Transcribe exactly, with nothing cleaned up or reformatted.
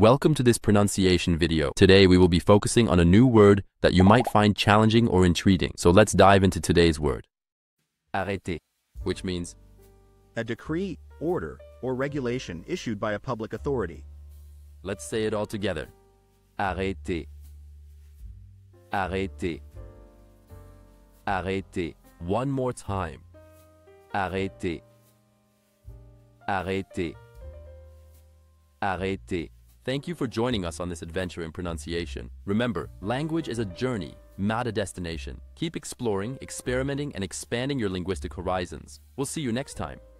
Welcome to this pronunciation video. Today we will be focusing on a new word that you might find challenging or intriguing. So let's dive into today's word. Arrêté, which means a decree, order, or regulation issued by a public authority. Let's say it all together. Arrêté. Arrêté. Arrêté. One more time. Arrêté. Arrêté. Arrêté. Thank you for joining us on this adventure in pronunciation. Remember, language is a journey, not a destination. Keep exploring, experimenting, and expanding your linguistic horizons. We'll see you next time.